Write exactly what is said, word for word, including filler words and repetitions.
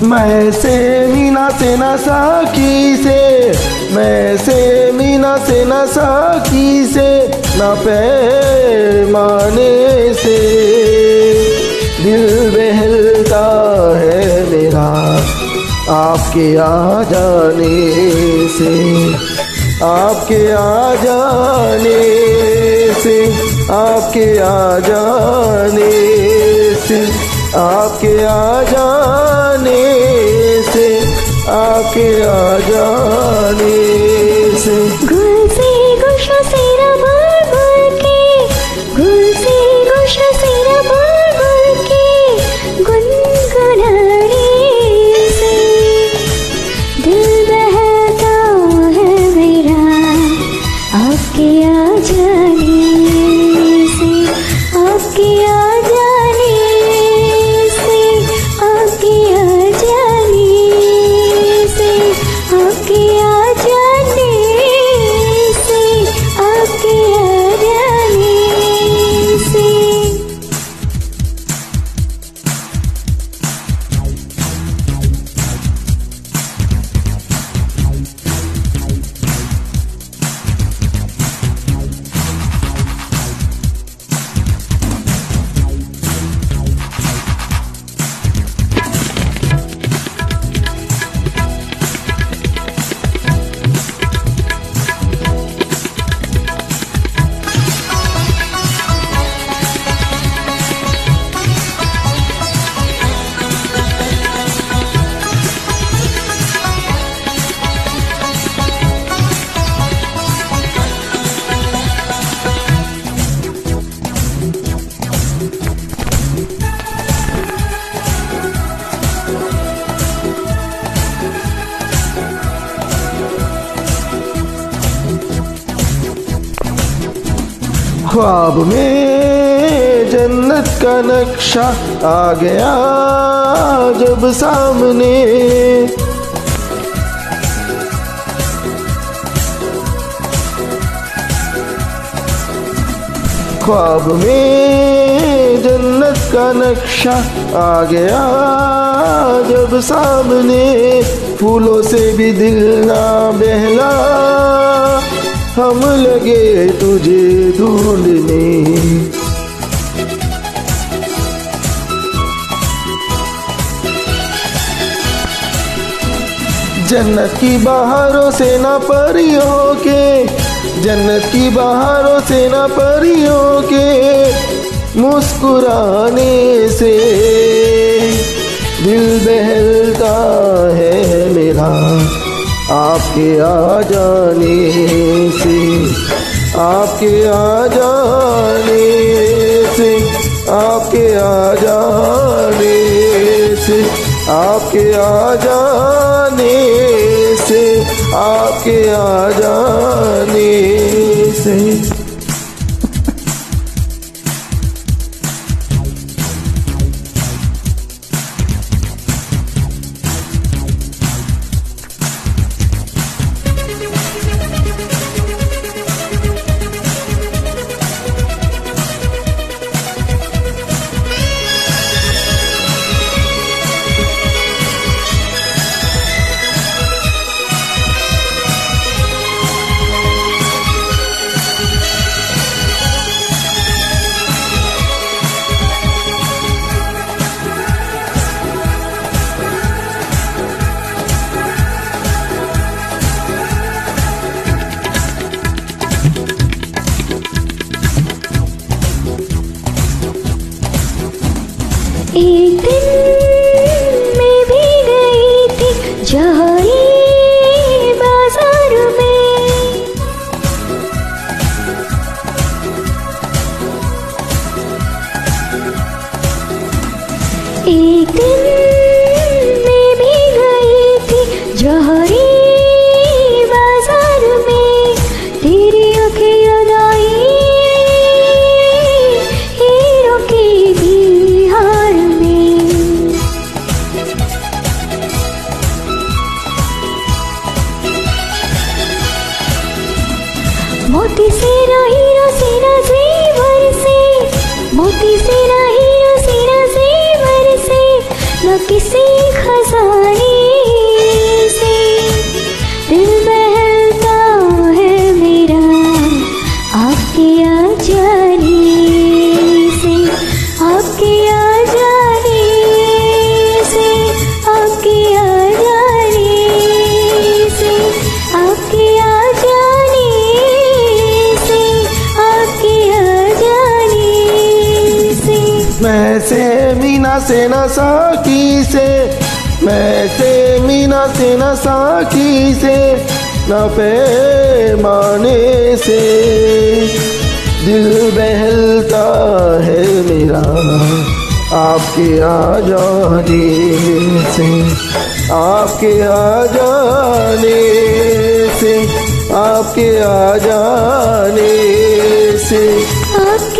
मैं से मीना से न साकी से, मैं से मीना से न साकी से, न पैमाने से दिल बहलता है मेरा आपके आ जाने से, आपके आ जाने से, आपके आ जाने से, आपके आ जाने से, आपके आ जाने से। गुल से गुलशन सेरा बुलबुल के, गुल से गुलशन सेरा बुलबुल के गुनगुनाने से दिल बहलता है मेरा आपके आ जाने से, आपके आ जाने से, आपके आ जाने से, आपके आ जाने से, आपके आ जाने से। ख्वाब में जन्नत का नक्शा आ गया जब सामने, ख्वाब में जन्नत का नक्शा आ गया जब सामने, फूलों से भी दिल ना बहला हम लगे तुझे ढूंढने, जन्नत की बहारों से ना परियों के, जन्नत की बहारों से ना परियों के मुस्कुराने से दिल बहलता है मेरा आपके आ जाने से, आपके आ जाने से, आपके आ जाने से, आपके आ जाने से, आपके आ जाने से। एक दिन मैं भी गई थी जहाई बाजार में, एक दिन मैं भी गई थी जहाई बाजार में, तेरी आंखें याद आई हीरों की बिहार में, मोती सेरा हीरो सेना जेवर से, मोती सेरा हीरो सेना जेवर से, न किसी खजाने से दिल बहलता है मेरा आपके आ जाने से, आपके आ जाने से, आपके आ जाने से, आपके आ जाने से, आपके आ जाने से। मैं से मीना से न साकी से, मैं से मीना से न साकी से, न पैमाने से दिल बहलता है मेरा आपके आ जाने से, आपके आ जाने से, आपके आ जाने से। आप